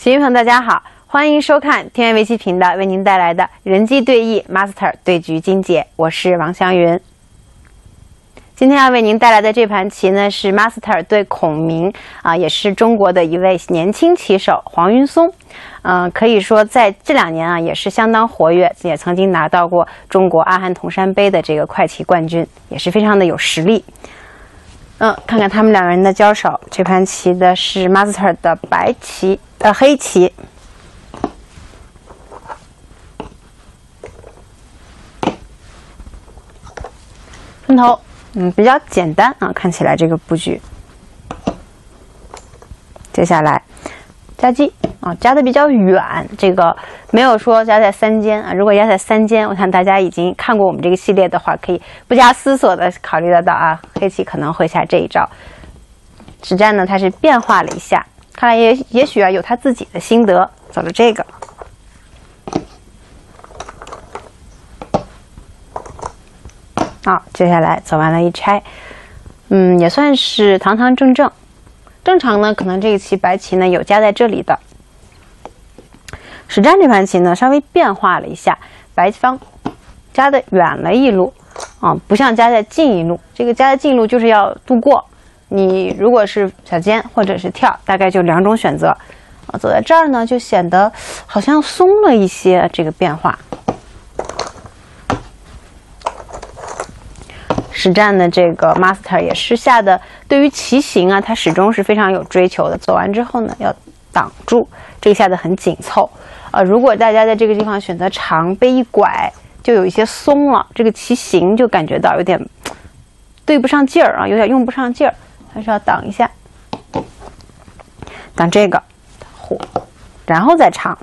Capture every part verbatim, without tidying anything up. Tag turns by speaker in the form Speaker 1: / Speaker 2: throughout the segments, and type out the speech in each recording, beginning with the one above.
Speaker 1: 棋迷朋友大家好，欢迎收看天元围棋频道为您带来的人机对弈 Master 对局精解，我是王祥云。今天要为您带来的这盘棋呢是 Master 对孔明啊，也是中国的一位年轻棋手黄云松。嗯、呃，可以说在这两年啊也是相当活跃，也曾经拿到过中国阿含铜山杯的这个快棋冠军，也是非常的有实力。嗯，看看他们两人的交手，这盘棋的是 Master 的白棋，呃，黑棋。分头，嗯，比较简单啊，看起来这个布局。接下来夹击啊，夹的比较远，这个没有说夹在三间啊。如果夹在三间，我想大家已经看过我们这个系列的话，可以不加思索的考虑得到啊，黑棋可能会下这一招。实战呢，他是变化了一下，看来也也许啊有他自己的心得，走了这个。好，接下来走完了一拆，嗯，也算是堂堂正正。正常呢，可能这一棋白棋呢有夹在这里的。实战这盘棋呢稍微变化了一下，白方夹的远了一路，啊，不像夹在近一路。这个夹在近一路就是要度过，你如果是小尖或者是跳，大概就两种选择。啊，走在这儿呢就显得好像松了一些这个变化。实战的这个 Master 也是下的，对于棋形啊，他始终是非常有追求的。走完之后呢，要挡住，这个下的很紧凑。呃，如果大家在这个地方选择长，被一拐，就有一些松了，这个棋形就感觉到有点对不上劲儿啊，有点用不上劲儿，还是要挡一下，挡这个虎，然后再长，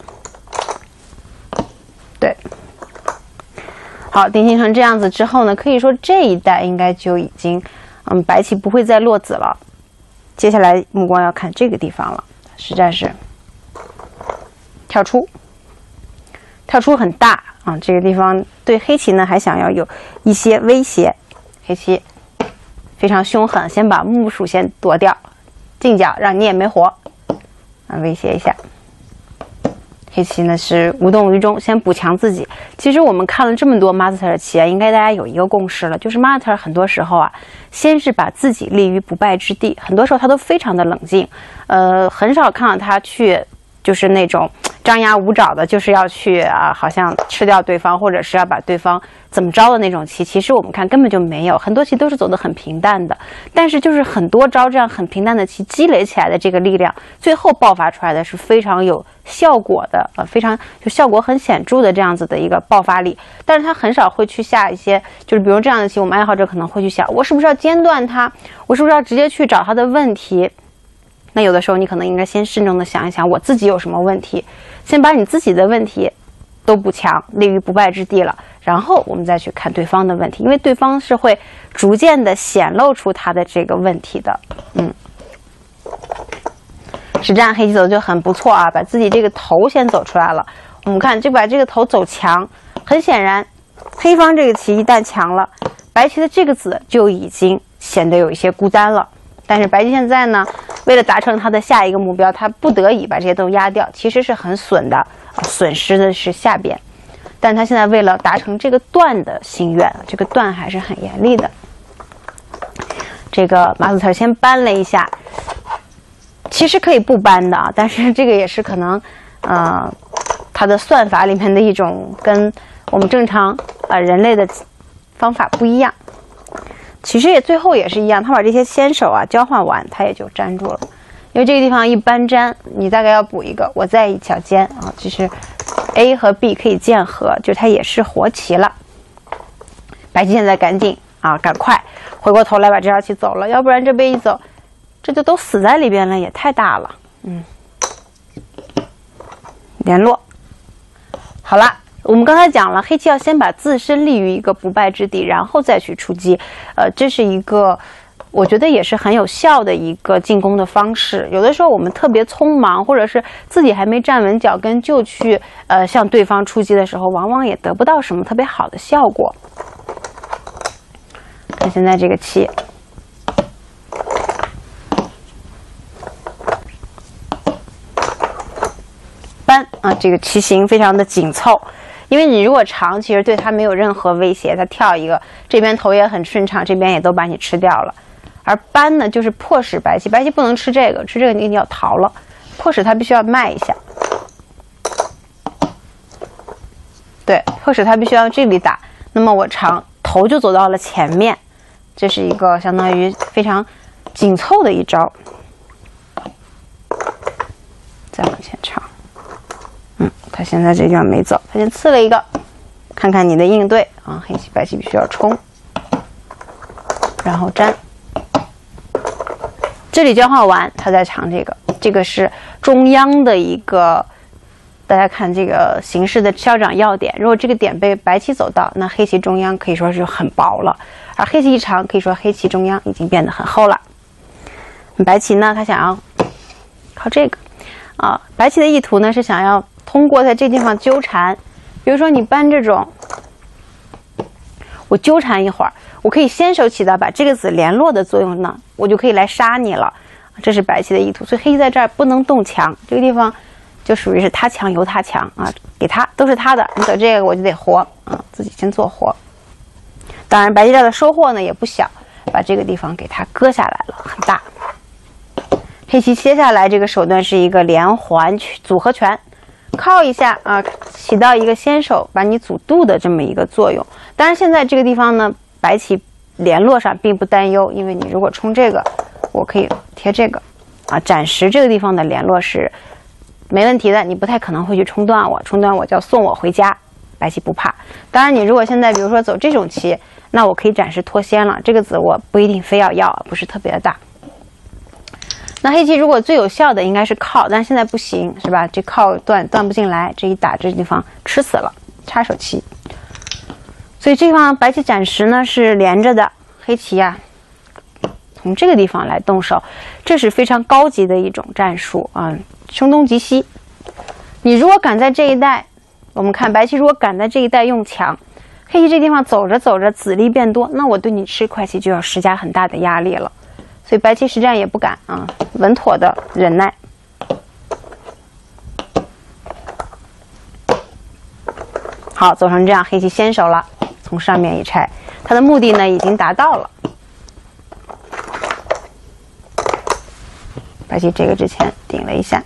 Speaker 1: 对。好，定型成这样子之后呢，可以说这一代应该就已经，嗯，白棋不会再落子了。接下来目光要看这个地方了，实战是跳出，跳出很大啊，这个地方对黑棋呢还想要有一些威胁，黑棋非常凶狠，先把目数先夺掉，进角让你也没活，啊，威胁一下。黑棋呢是无动于衷，先补强自己。其实我们看了这么多 Master 的棋啊，应该大家有一个共识了，就是 Master 很多时候啊，先是把自己立于不败之地，很多时候他都非常的冷静，呃，很少看到他去就是那种张牙舞爪的，就是要去啊，好像吃掉对方，或者是要把对方怎么着的那种棋。其实我们看根本就没有，很多棋都是走得很平淡的。但是就是很多招这样很平淡的棋积累起来的这个力量，最后爆发出来的是非常有效果的，呃，非常就效果很显著的这样子的一个爆发力。但是他很少会去下一些，就是比如这样的棋，我们爱好者可能会去想，我是不是要间断它？我是不是要直接去找他的问题？那有的时候你可能应该先慎重的想一想，我自己有什么问题，先把你自己的问题都补强，立于不败之地了，然后我们再去看对方的问题，因为对方是会逐渐的显露出他的这个问题的。嗯，实战黑棋走的就很不错啊，把自己这个头先走出来了。我们看就把这个头走强，很显然黑方这个棋一旦强了，白棋的这个子就已经显得有一些孤单了。但是白棋现在呢，为了达成他的下一个目标，他不得已把这些都压掉，其实是很损的，损失的是下边。但他现在为了达成这个断的心愿，这个断还是很严厉的。这个马斯特先搬了一下，其实可以不搬的啊，但是这个也是可能，呃，他的算法里面的一种跟我们正常呃人类的方法不一样。其实也最后也是一样，他把这些先手啊交换完，他也就粘住了。因为这个地方一搬粘，你大概要补一个，我再一小尖啊，就是 A 和 B 可以键合，就它也是活棋了。白棋现在赶紧啊，赶快回过头来把这条棋走了，要不然这边一走，这就都死在里边了，也太大了。嗯，联络好了。我们刚才讲了，黑棋要先把自身立于一个不败之地，然后再去出击。呃，这是一个我觉得也是很有效的一个进攻的方式。有的时候我们特别匆忙，或者是自己还没站稳脚跟就去呃向对方出击的时候，往往也得不到什么特别好的效果。看现在这个棋， 这个棋形非常的紧凑，因为你如果长，其实对它没有任何威胁，它跳一个这边头也很顺畅，这边也都把你吃掉了。而扳呢，就是迫使白棋，白棋不能吃这个，吃这个你一定要逃了，迫使它必须要迈一下。对，迫使它必须要这里打，那么我长头就走到了前面，这是一个相当于非常紧凑的一招。再往前长，嗯，他现在这地方没走，他先刺了一个，看看你的应对啊，黑棋白棋必须要冲，然后粘。这里交换完，他再长这个，这个是中央的一个，大家看这个形势的消长要点。如果这个点被白棋走到，那黑棋中央可以说是很薄了，而黑棋一长，可以说黑棋中央已经变得很厚了。白棋呢，他想要靠这个啊，白棋的意图呢是想要通过在这地方纠缠，比如说你搬这种，我纠缠一会儿。我可以先手起到把这个子联络的作用呢，我就可以来杀你了，这是白棋的意图。所以黑棋在这儿不能动强，这个地方就属于是他强由他强啊，给他都是他的，你走这个我就得活啊，自己先做活。当然白棋这儿的收获呢也不小，把这个地方给他割下来了，很大。黑棋接下来这个手段是一个连环组合拳，靠一下啊，起到一个先手把你阻渡的这么一个作用。当然现在这个地方呢，白棋联络上并不担忧，因为你如果冲这个，我可以贴这个啊，暂时这个地方的联络是没问题的，你不太可能会去冲断我，冲断我就要送我回家，白棋不怕。当然你如果现在比如说走这种棋，那我可以暂时脱先了，这个子我不一定非要要，不是特别的大。那黑棋如果最有效的应该是靠，但是现在不行，是吧？这靠断断不进来，这一打这地方吃死了，插手棋。所以这地方白棋暂时呢是连着的，黑棋呀、啊、从这个地方来动手，这是非常高级的一种战术啊，声东击西。你如果敢在这一带，我们看白棋如果敢在这一带用强，黑棋这地方走着走着子力变多，那我对你吃快棋就要施加很大的压力了。所以白棋实战也不敢啊，稳妥的忍耐。好，走成这样，黑棋先手了，从上面一拆，它的目的呢已经达到了。白棋这个之前顶了一下，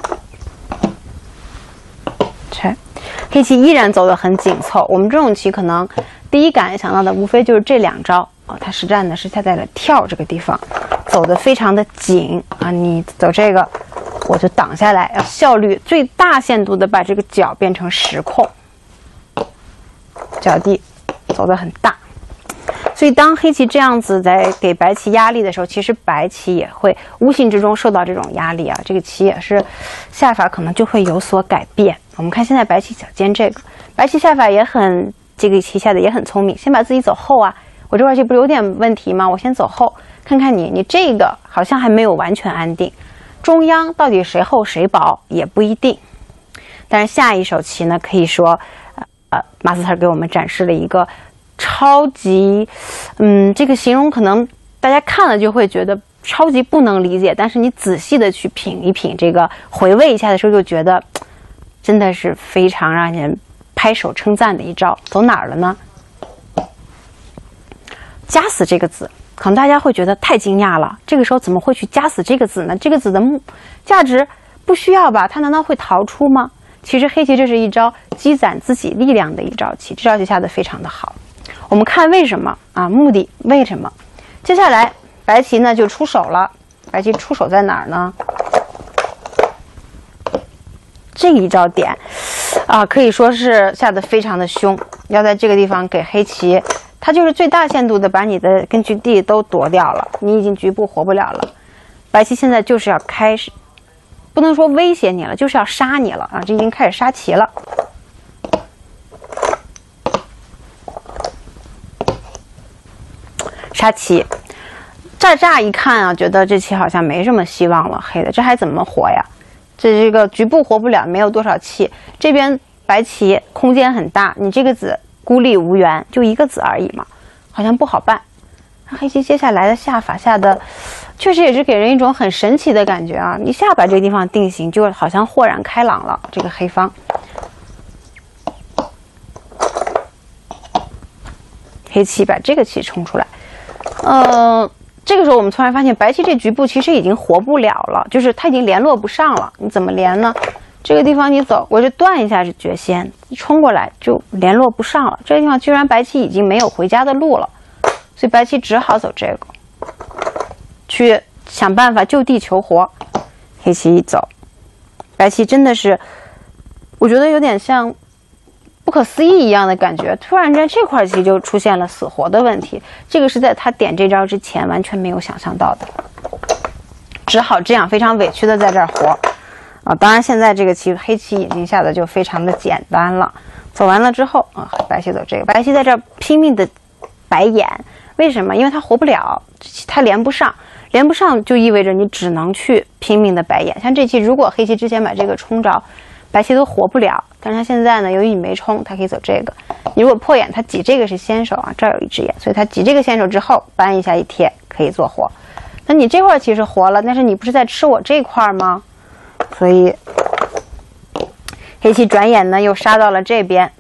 Speaker 1: 拆，黑棋依然走得很紧凑。我们这种棋可能第一感想到的无非就是这两招哦，它实战呢是下在了跳这个地方，走得非常的紧啊，你走这个我就挡下来，要效率最大限度的把这个角变成实控。角地走得很大，所以当黑棋这样子在给白棋压力的时候，其实白棋也会无形之中受到这种压力啊，这个棋也是下法可能就会有所改变。我们看现在白棋小尖这个，白棋下法也很，这个棋下的也很聪明，先把自己走后啊，我这块棋不是有点问题吗？我先走后，看看你，你这个好像还没有完全安定，中央到底谁厚谁薄也不一定。但是下一手棋呢，可以说呃，马斯特给我们展示了一个超级，嗯，这个形容可能大家看了就会觉得超级不能理解，但是你仔细的去品一品，这个回味一下的时候，就觉得真的是非常让人拍手称赞的一招。走哪儿了呢？夹死这个子，可能大家会觉得太惊讶了，这个时候怎么会去夹死这个子呢？这个子的价值不需要吧？它难道会逃出吗？其实黑棋这是一招积攒自己力量的一招棋，这招棋下的非常的好。我们看为什么啊？目的为什么？接下来白棋呢就出手了。白棋出手在哪儿呢？这一招点啊，可以说是下的非常的凶，要在这个地方给黑棋，它就是最大限度的把你的根据地都夺掉了，你已经局部活不了了。白棋现在就是要开始。不能说威胁你了，就是要杀你了啊！这已经开始杀棋了。杀棋，乍乍一看啊，觉得这棋好像没什么希望了。黑的这还怎么活呀？这这个局部活不了，没有多少气。这边白棋空间很大，你这个子孤立无援，就一个子而已嘛，好像不好办。黑棋接下来的下法下的， 确实也是给人一种很神奇的感觉啊！一下把这个地方定型，就好像豁然开朗了。这个黑方，黑棋把这个棋冲出来，呃，这个时候我们突然发现白棋这局部其实已经活不了了，就是它已经联络不上了。你怎么连呢？这个地方你走，我就断一下是绝先，一冲过来就联络不上了。这个地方居然白棋已经没有回家的路了，所以白棋只好走这个。去想办法就地求活，黑棋一走，白棋真的是，我觉得有点像不可思议一样的感觉。突然间这块棋就出现了死活的问题，这个是在他点这招之前完全没有想象到的，只好这样非常委屈的在这儿活啊。当然现在这个棋黑棋已经下的就非常的简单了。走完了之后啊，白棋走这个，白棋在这儿拼命的白眼，为什么？因为他活不了，他连不上。连不上就意味着你只能去拼命的白眼。像这棋，如果黑棋之前把这个冲着，白棋都活不了。但是他现在呢，由于你没冲，他可以走这个。你如果破眼，他挤这个是先手啊，这儿有一只眼，所以他挤这个先手之后，扳一下一贴可以做活。那你这块其实活了，但是你不是在吃我这块吗？所以黑棋转眼呢又杀到了这边。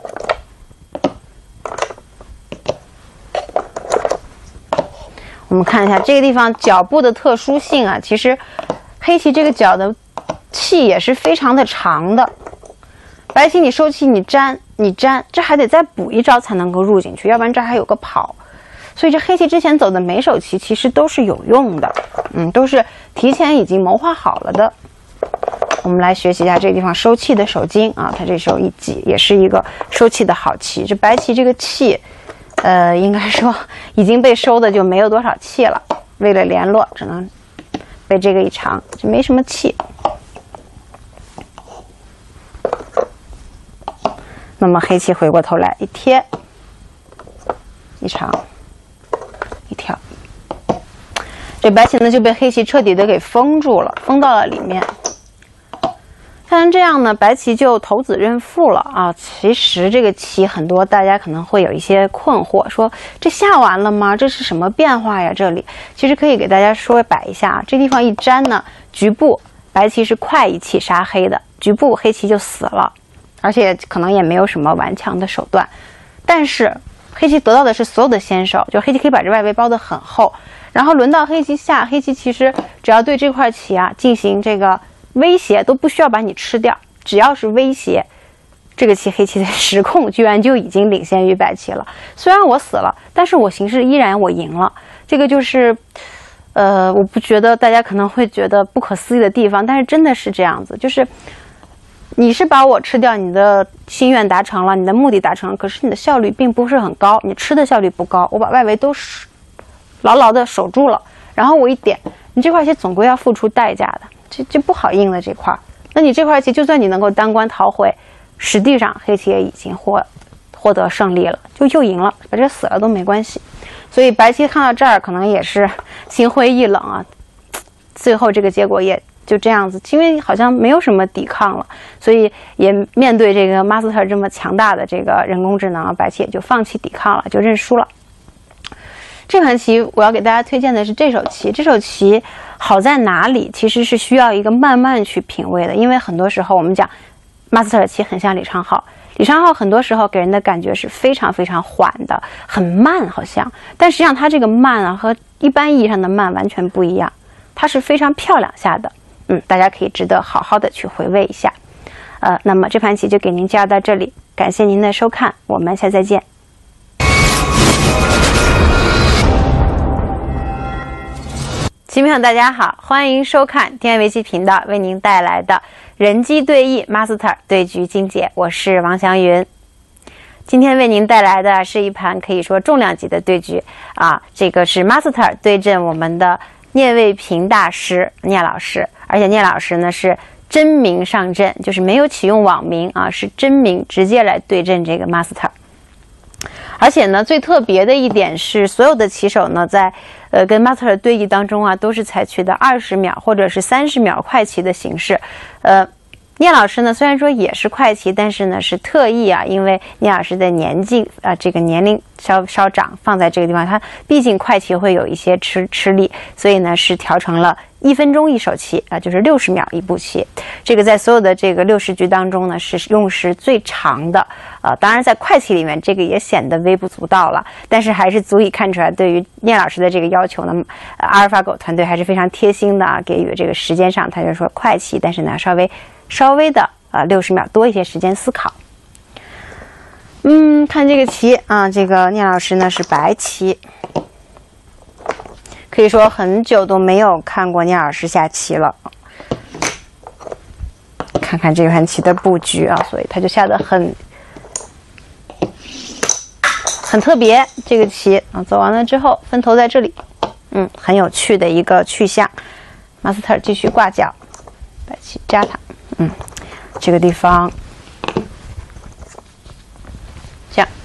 Speaker 1: 我们看一下这个地方脚部的特殊性啊，其实黑棋这个脚的气也是非常的长的。白棋你收气你粘你粘，这还得再补一招才能够入进去，要不然这还有个跑。所以这黑棋之前走的每手棋其实都是有用的，嗯，都是提前已经谋划好了的。我们来学习一下这个地方收气的手筋啊，它这时候一挤也是一个收气的好棋。这白棋这个气。呃，应该说已经被收的就没有多少气了，为了联络只能被这个一长，就没什么气。那么黑棋回过头来一贴一长一跳，这白棋呢就被黑棋彻底的给封住了，封到了里面。看成这样呢，白棋就投子认负了啊。其实这个棋很多大家可能会有一些困惑，说这下完了吗？这是什么变化呀？这里其实可以给大家说摆一下，这地方一粘呢，局部白棋是快一气杀黑的，局部黑棋就死了，而且可能也没有什么顽强的手段。但是黑棋得到的是所有的先手，就黑棋可以把这外围包得很厚，然后轮到黑棋下，黑棋其实只要对这块棋啊进行这个威胁，都不需要把你吃掉，只要是威胁，这个棋黑棋的时控居然就已经领先于白棋了。虽然我死了，但是我形势依然我赢了。这个就是呃我不觉得大家可能会觉得不可思议的地方，但是真的是这样子，就是你是把我吃掉，你的心愿达成了，你的目的达成了，可是你的效率并不是很高，你吃的效率不高，我把外围都牢牢的守住了，然后我一点，你这块棋总归要付出代价的，这这不好硬的这块。那你这块棋就算你能够单关逃回，实际上黑棋也已经获获得胜利了，就又赢了，把这死了都没关系。所以白棋看到这儿可能也是心灰意冷啊，最后这个结果也就这样子，因为好像没有什么抵抗了，所以也面对这个 Master 这么强大的这个人工智能，白棋也就放弃抵抗了，就认输了。这盘棋我要给大家推荐的是这手棋，这手棋好在哪里？其实是需要一个慢慢去品味的，因为很多时候我们讲 Master 棋很像李昌镐，李昌镐很多时候给人的感觉是非常非常缓的，很慢好像，但实际上他这个慢啊和一般意义上的慢完全不一样，它是非常漂亮下的。嗯，大家可以值得好好的去回味一下。呃，那么这盘棋就给您介绍到这里，感谢您的收看，我们下次再见。棋迷朋友大家好，欢迎收看天元围棋频道为您带来的人机对弈 Master 对局精解，我是王祥云。今天为您带来的是一盘可以说重量级的对局啊，这个是 Master 对阵我们的聂卫平大师聂老师，而且聂老师呢是真名上阵，就是没有启用网名啊，是真名直接来对阵这个 Master。而且呢，最特别的一点是，所有的棋手呢，在呃跟 Master 对弈当中啊，都是采取的二十秒或者是三十秒快棋的形式。呃， 聂老师呢，虽然说也是快棋，但是呢是特意啊，因为聂老师的年纪啊、呃，这个年龄稍稍长，放在这个地方，他毕竟快棋会有一些吃吃力，所以呢是调成了一分钟一手棋啊、呃，就是六十秒一步棋。这个在所有的这个六十局当中呢，是用时最长的啊、呃。当然在快棋里面，这个也显得微不足道了，但是还是足以看出来，对于聂老师的这个要求呢，呃、阿尔法狗团队还是非常贴心的啊，给予这个时间上，他就说快棋，但是呢稍微。稍微的啊，六十秒多一些时间思考。嗯，看这个棋啊，这个聂老师呢是白棋，可以说很久都没有看过聂老师下棋了。看看这盘棋的布局啊，所以他就下得很很特别。这个棋啊，走完了之后分头在这里，嗯，很有趣的一个去向。马斯特继续挂角，白棋扎他。嗯，这个地方这样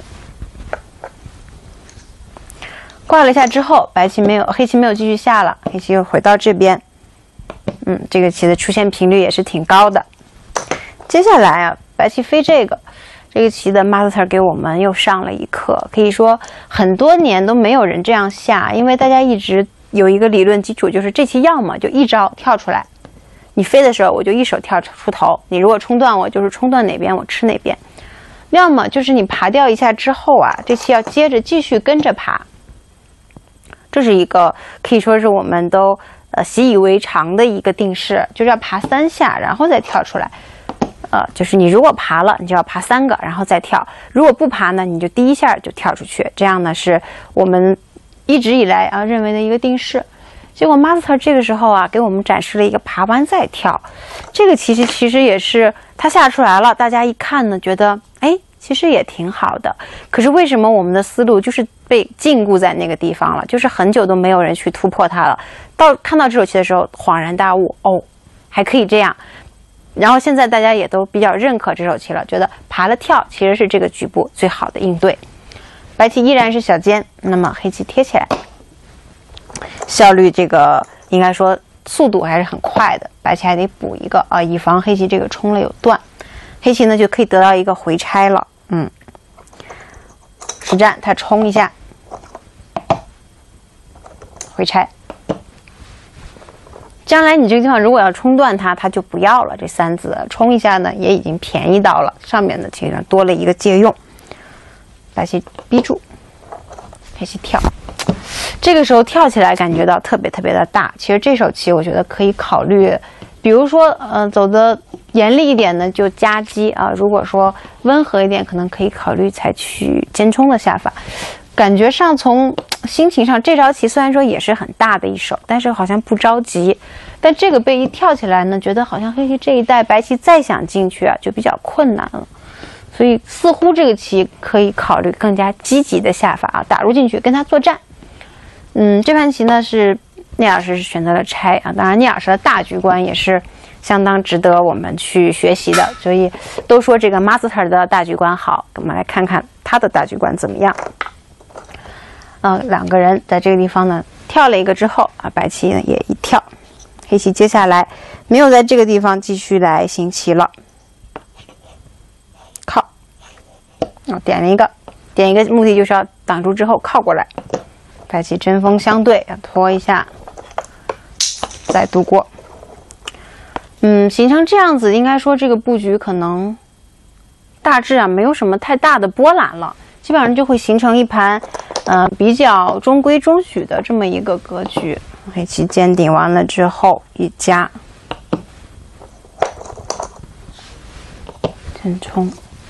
Speaker 1: 挂了一下之后，白棋没有，黑棋没有继续下了，黑棋又回到这边。嗯，这个棋的出现频率也是挺高的。接下来啊，白棋飞这个，这个棋的 master 给我们又上了一课。可以说很多年都没有人这样下，因为大家一直有一个理论基础，就是这棋要么就一招跳出来。你飞的时候，我就一手跳出头。你如果冲断我，就是冲断哪边，我吃哪边。要么就是你爬掉一下之后啊，这棋要接着继续跟着爬。这是一个可以说是我们都呃习以为常的一个定式，就是要爬三下，然后再跳出来。呃，就是你如果爬了，你就要爬三个，然后再跳；如果不爬呢，你就第一下就跳出去。这样呢，是我们一直以来啊认为的一个定式。结果 master 这个时候啊，给我们展示了一个爬完再跳，这个其实其实也是他下出来了，大家一看呢，觉得哎，其实也挺好的。可是为什么我们的思路就是被禁锢在那个地方了？就是很久都没有人去突破它了。到看到这手棋的时候，恍然大悟，哦，还可以这样。然后现在大家也都比较认可这手棋了，觉得爬了跳其实是这个局部最好的应对。白棋依然是小尖，那么黑棋贴起来。效率这个应该说速度还是很快的，白棋还得补一个啊，以防黑棋这个冲了有断。黑棋呢就可以得到一个回拆了，嗯，实战它冲一下，回拆。将来你这个地方如果要冲断它，它就不要了。这三子冲一下呢，也已经便宜到了，上面呢其实多了一个借用。白棋逼住，黑棋跳。这个时候跳起来感觉到特别特别的大。其实这手棋我觉得可以考虑，比如说呃走的严厉一点呢就夹击啊，如果说温和一点可能可以考虑采取尖冲的下法。感觉上从心情上这招棋虽然说也是很大的一手，但是好像不着急。但这个被一跳起来呢，觉得好像黑棋这一带白棋再想进去啊就比较困难了。所以似乎这个棋可以考虑更加积极的下法啊，打入进去跟他作战。嗯，这盘棋呢是聂老师是选择了拆啊，当然聂老师的大局观也是相当值得我们去学习的。所以都说这个 master 的大局观好，我们来看看他的大局观怎么样。呃，两个人在这个地方呢跳了一个之后啊，白棋呢也一跳，黑棋接下来没有在这个地方继续来行棋了，靠，啊、哦，点了一个，点一个目的就是要挡住之后靠过来。白棋针锋相对，要拖一下，再度过。嗯，形成这样子，应该说这个布局可能大致啊没有什么太大的波澜了，基本上就会形成一盘呃比较中规中矩的这么一个格局。黑棋尖顶完了之后一夹，针冲。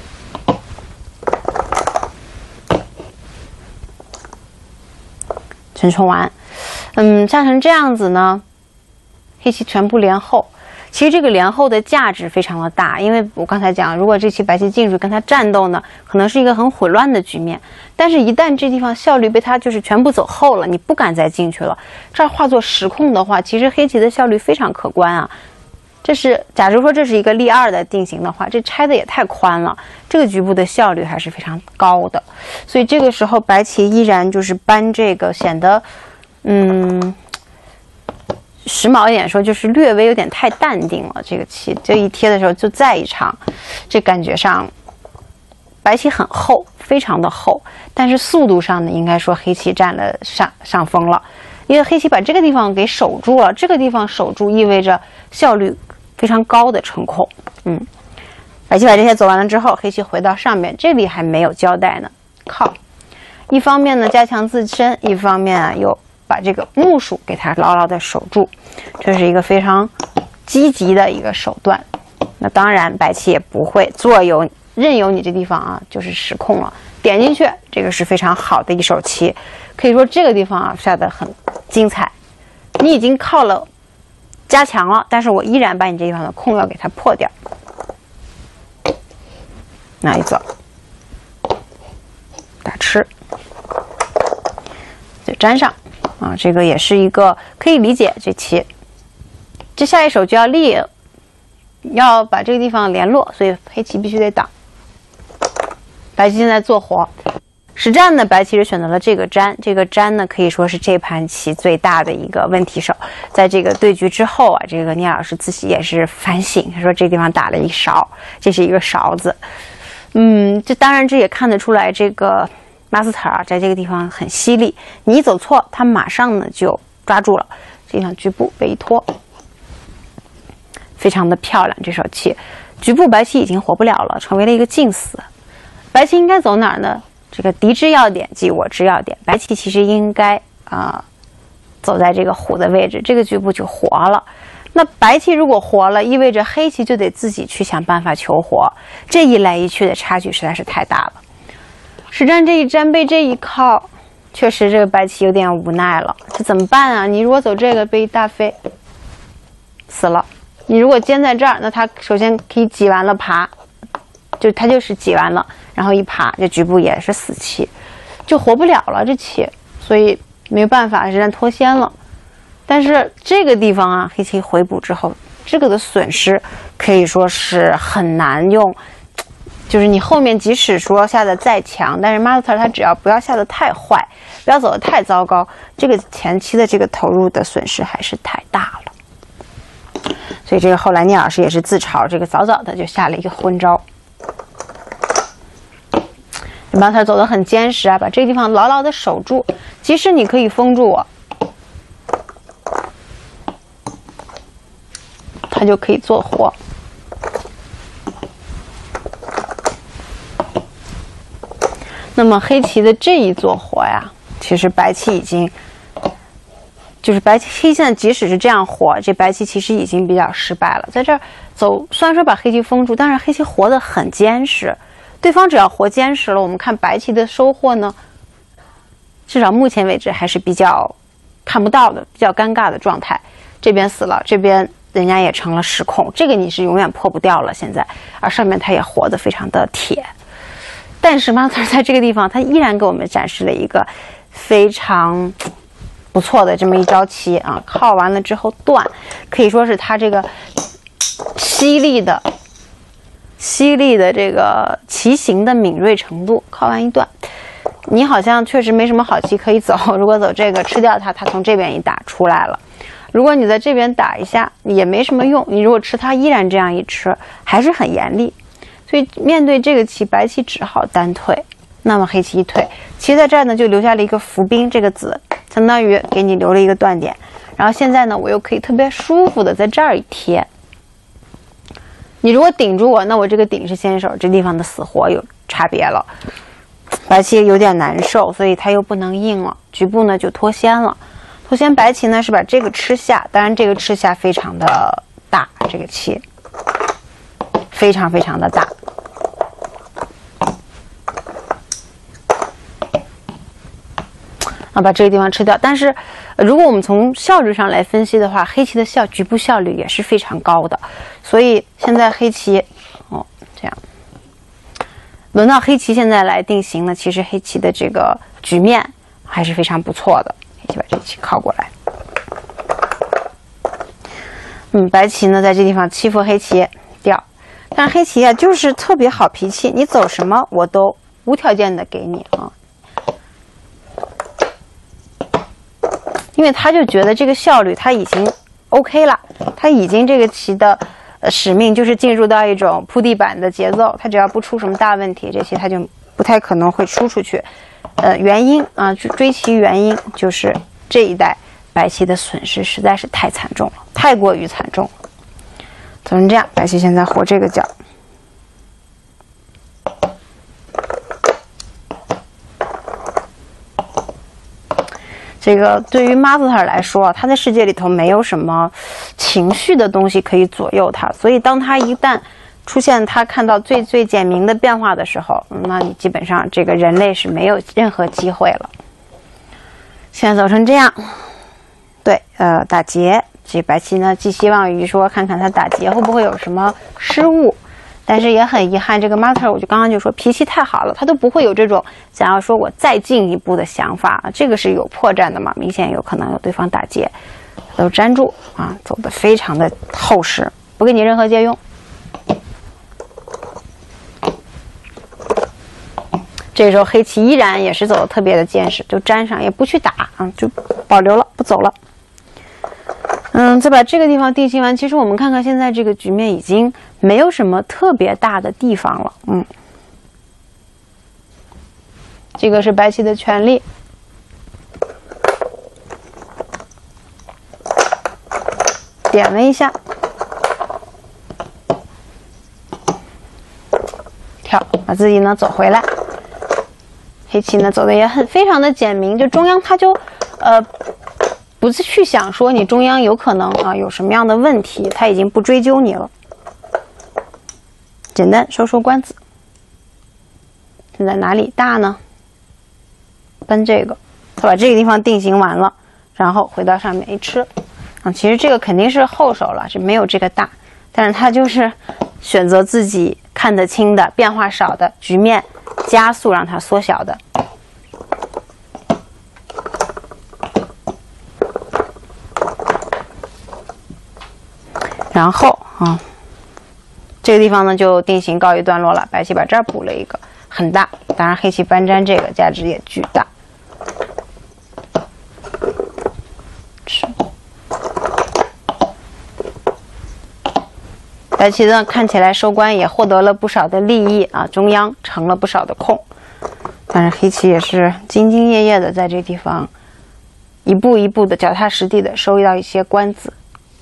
Speaker 1: 针冲完，嗯，下成这样子呢，黑棋全部连后。其实这个连后的价值非常的大，因为我刚才讲，如果这棋白棋进去跟他战斗呢，可能是一个很混乱的局面。但是，一旦这地方效率被他就是全部走后了，你不敢再进去了，这儿化作实控的话，其实黑棋的效率非常可观啊。这是假如说这是一个立二的定型的话，这拆的也太宽了，这个局部的效率还是非常高的。所以这个时候白棋依然就是搬这个，显得嗯时髦一点说，就是略微有点太淡定了。这个棋这一贴的时候就再一场，这感觉上白棋很厚，非常的厚，但是速度上呢，应该说黑棋占了上上风了，因为黑棋把这个地方给守住了，这个地方守住意味着效率非常高的成空。嗯，白棋把这些走完了之后，黑棋回到上面，这里还没有交代呢，靠。一方面呢加强自身，一方面啊又把这个目数给它牢牢的守住，这是一个非常积极的一个手段。那当然白棋也不会坐有任由你这地方啊就是失控了，点进去，这个是非常好的一手棋，可以说这个地方啊下得很精彩。你已经靠了加强了，但是我依然把你这地方的空要给它破掉。那一走打吃就粘上啊，这个也是一个可以理解。这棋这下一手就要立，要把这个地方联络，所以黑棋必须得挡。白棋现在做活实战呢，白棋是选择了这个粘，这个粘呢可以说是这盘棋最大的一个问题手。在这个对局之后啊，这个聂老师自己也是反省，他说这地方打了一勺，这是一个勺子。嗯，这当然这也看得出来，这个master啊在这个地方很犀利，你一走错，他马上呢就抓住了，这地方局部被一拖，非常的漂亮。这手棋局部白棋已经活不了了，成为了一个近死。白棋应该走哪儿呢？这个敌之要点即我之要点，白棋其实应该啊、呃、走在这个虎的位置，这个局部就活了。那白棋如果活了，意味着黑棋就得自己去想办法求活，这一来一去的差距实在是太大了。实战这一粘被这一靠，确实这个白棋有点无奈了，这怎么办啊？你如果走这个被一大飞，死了。你如果尖在这儿，那他首先可以挤完了爬，就他就是挤完了，然后一爬，这局部也是死棋，就活不了了这棋，所以没有办法，实战脱先了。但是这个地方啊，黑棋回补之后，这个的损失可以说是很难用，就是你后面即使说下的再强，但是 master 他只要不要下的太坏，不要走的太糟糕，这个前期的这个投入的损失还是太大了。所以这个后来聂老师也是自嘲，这个早早的就下了一个昏招。master 走得很坚实啊，把这个地方牢牢的守住，即使你可以封住我，他就可以做活。那么黑棋的这一做活呀，其实白棋已经就是白棋黑现在即使是这样活，这白棋其实已经比较失败了。在这儿走，虽然说把黑棋封住，但是黑棋活得很坚实。对方只要活坚实了，我们看白棋的收获呢，至少目前为止还是比较看不到的，比较尴尬的状态。这边死了，这边人家也成了失控，这个你是永远破不掉了。现在，而上面他也活得非常的铁。但是 master 在这个地方，他依然给我们展示了一个非常不错的这么一招棋啊，靠完了之后断，可以说是他这个犀利的。犀利的这个棋形的敏锐程度，靠完一段，你好像确实没什么好棋可以走。如果走这个吃掉它，它从这边一打出来了。如果你在这边打一下，也没什么用。你如果吃它，依然这样一吃，还是很严厉。所以面对这个棋，白棋只好单退。那么黑棋一退，棋在这儿呢就留下了一个伏兵，这个子相当于给你留了一个断点。然后现在呢，我又可以特别舒服的在这儿一贴。你如果顶住我，那我这个顶是先手，这地方的死活有差别了。白棋有点难受，所以他又不能硬了，局部呢就脱先了。脱先白棋呢是把这个吃下，当然这个吃下非常的大，这个棋非常非常的大。啊，把这个地方吃掉。但是，呃、如果我们从效率上来分析的话，黑棋的效局部效率也是非常高的。所以现在黑棋，哦，这样，轮到黑棋现在来定型呢，其实黑棋的这个局面还是非常不错的。黑棋把这棋靠过来，嗯，白棋呢在这地方欺负黑棋掉，但是黑棋啊就是特别好脾气，你走什么我都无条件的给你啊。因为他就觉得这个效率他已经 OK 了，他已经这个棋的呃使命就是进入到一种铺地板的节奏，他只要不出什么大问题，这棋他就不太可能会输出去。呃，原因啊，追棋原因就是这一代白棋的损失实在是太惨重了，太过于惨重了。走成这样，白棋现在活这个角。这个对于 master 来说，他的世界里头没有什么情绪的东西可以左右他，所以当他一旦出现他看到最最简明的变化的时候，那你基本上这个人类是没有任何机会了。现在走成这样，对，呃，打劫，这白棋呢寄希望于说看看他打劫会不会有什么失误。但是也很遗憾，这个 master 我就刚刚就说脾气太好了，他都不会有这种想要说我再进一步的想法，这个是有破绽的嘛，明显有可能有对方打劫，都粘住啊，走得非常的厚实，不给你任何借用。这时候黑棋依然也是走得特别的坚实，就粘上也不去打啊，就保留了不走了。嗯，再把这个地方定型完，其实我们看看现在这个局面已经没有什么特别大的地方了。嗯，这个是白棋的权利。点了一下，跳，把自己呢走回来。黑棋呢走的也很非常的简明，就中央它就呃。不是去想说你中央有可能啊有什么样的问题，他已经不追究你了，简单收收官子。现在哪里大呢？搬这个，他把这个地方定型完了，然后回到上面一吃啊，其实这个肯定是后手了，是没有这个大，但是他就是选择自己看得清的、变化少的局面，加速让它缩小的。然后啊，这个地方呢就定型告一段落了。白棋把这儿补了一个很大，当然黑棋搬粘这个价值也巨大。是，白棋呢看起来收官也获得了不少的利益啊，中央成了不少的空。但是黑棋也是兢兢业业的在这地方一步一步的脚踏实地的收到一些官子。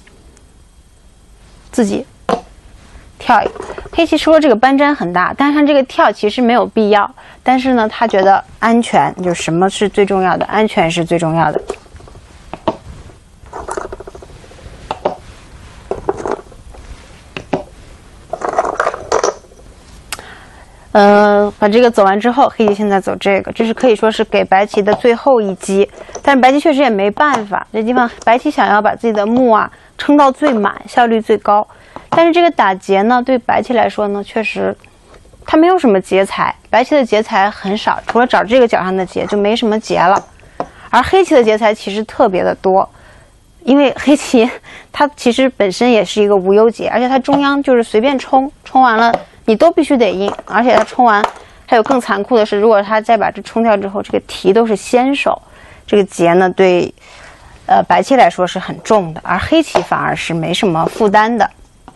Speaker 1: 自己跳一个，黑棋说这个搬粘很大，但是他这个跳其实没有必要，但是呢他觉得安全，就什么是最重要的，安全是最重要的。呃，把这个走完之后，黑棋现在走这个，这是可以说是给白棋的最后一击，但是白棋确实也没办法，这地方白棋想要把自己的目啊撑到最满，效率最高，但是这个打劫呢，对白棋来说呢，确实它没有什么劫财，白棋的劫财很少，除了找这个角上的劫就没什么劫了，而黑棋的劫财其实特别的多，因为黑棋它其实本身也是一个无忧劫，而且它中央就是随便冲，冲完了你都必须得应，而且它冲完还有更残酷的是，如果它再把这冲掉之后，这个提都是先手，这个劫呢对呃白棋来说是很重的，而黑棋反而是没什么负担的。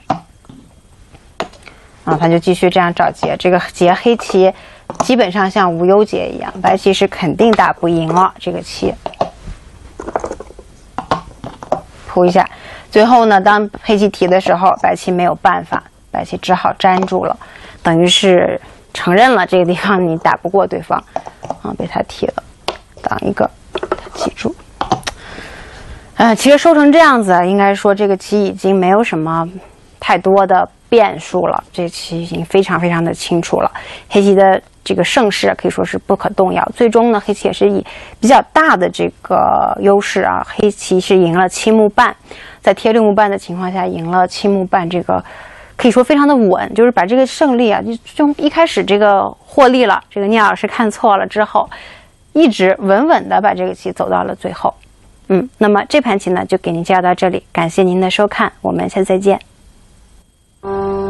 Speaker 1: 啊，他就继续这样找劫，这个劫黑棋基本上像无忧劫一样，白棋是肯定打不赢了这个棋。扑一下，最后呢，当黑棋提的时候，白棋没有办法。白棋只好粘住了，等于是承认了这个地方你打不过对方，啊，被他提了，挡一个，他记住。呃，其实收成这样子，应该说这个棋已经没有什么太多的变数了，这棋已经非常非常的清楚了。黑棋的这个胜势可以说是不可动摇。最终呢，黑棋也是以比较大的这个优势啊，黑棋是赢了七目半，在贴六目半的情况下赢了七目半，这个。可以说非常的稳，就是把这个胜利啊，就从一开始这个获利了，这个聂老师看错了之后，一直稳稳的把这个棋走到了最后。嗯，那么这盘棋呢，就给您介绍到这里，感谢您的收看，我们下次再见。